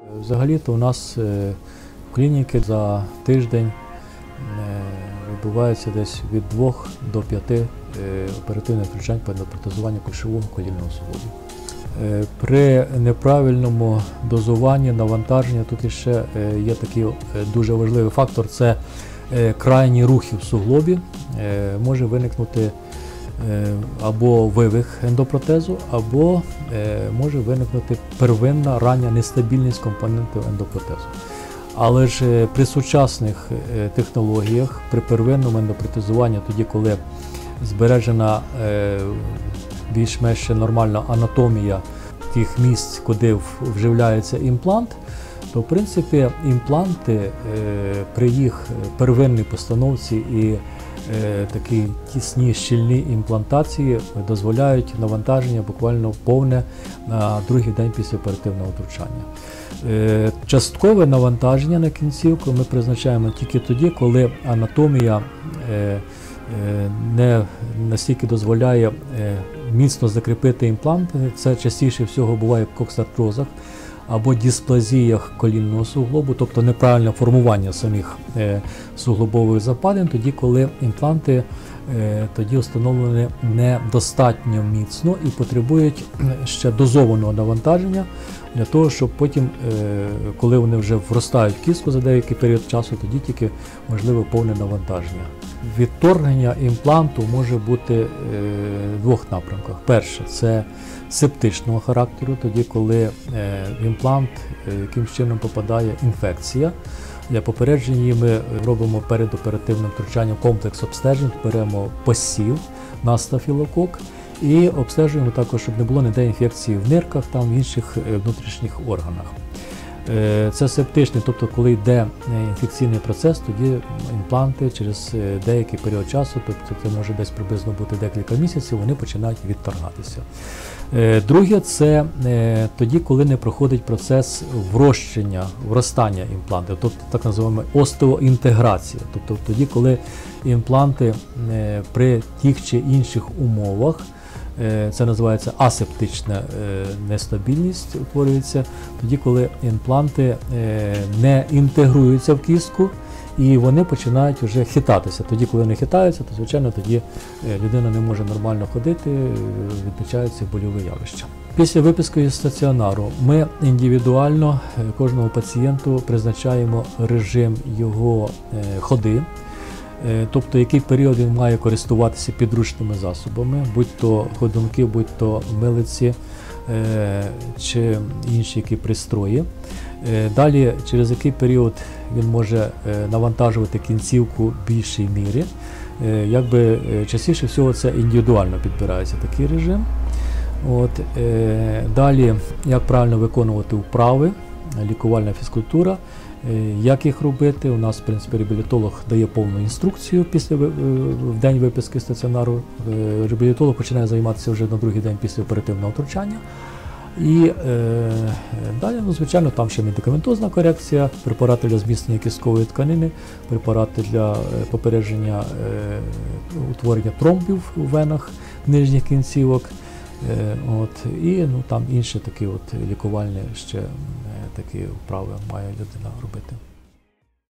Взагалі-то у нас в клініці за тиждень відбувається десь від 2 до 5 оперативних втручань по ендопротезуванню кульшового колінного суглобу. При неправильному дозуванні навантаження тут ще є такий дуже важливий фактор – це крайні рухи в суглобі. Може виникнути або вивих ендопротезу, або може виникнути первинна рання нестабільність компонентів ендопротезу. Але ж при сучасних технологіях, при первинному ендопротезуванні, тоді коли збережена більш-менш нормальна анатомія тих місць, куди вживляється імплант, то в принципі імпланти при їх первинній постановці і такі тісні щільні імплантації дозволяють навантаження буквально повне на другий день після оперативного втручання. Часткове навантаження на кінцівку ми призначаємо тільки тоді, коли анатомія не настільки дозволяє міцно закріпити імплант. Це частіше всього буває в коксартрозах або дисплазіях колінного суглобу, тобто неправильне формування самих суглобових западин, тоді коли імпланти тоді встановлені недостатньо міцно і потребують ще дозованого навантаження для того, щоб потім, коли вони вже вростають в кістку за деякий період часу, тоді тільки можливе повне навантаження. Відторгнення імпланту може бути в двох напрямках. Перше – це септичного характеру, тоді коли в імплант якимось чином попадає інфекція. Для попередження її ми робимо перед оперативним втручанням комплекс обстежень, беремо посів на стафілокок і обстежуємо також, щоб не було ніде інфекції в нирках, в інших внутрішніх органах. Це септичний, тобто коли йде інфекційний процес, тоді імпланти через деякий період часу, тобто це може десь приблизно бути декілька місяців, вони починають відторгатися. Друге – це тоді, коли не проходить процес вростання імплантів, тобто так називаємо остеоінтеграція. Тобто тоді, коли імпланти при тих чи інших умовах, це називається асептична нестабільність, утворюється тоді, коли імпланти не інтегруються в кістку і вони починають вже хитатися. Тоді, коли вони хитаються, то звичайно тоді людина не може нормально ходити, відмічаються больові явища. Після виписки із стаціонару ми індивідуально кожному пацієнту призначаємо режим його ходи. Тобто, який період він має користуватися підручними засобами, будь-то ходунки, будь-то милиці чи інші які пристрої. Далі, через який період він може навантажувати кінцівку в більшій мірі. Частіше всього це індивідуально підбирається такий режим. Далі, як правильно виконувати вправи, лікувальна фізкультура. Як їх робити? У нас, в принципі, реабілітолог дає повну інструкцію в день виписки стаціонару. Реабілітолог починає займатися вже на другий день після оперативного втручання. І далі, звичайно, там ще медикаментозна корекція, препарати для зміцнення кісткової тканини, препарати для попередження утворення тромбів у венах нижніх кінцівок. І там інші такі лікувальні ще такі вправи має людина робити.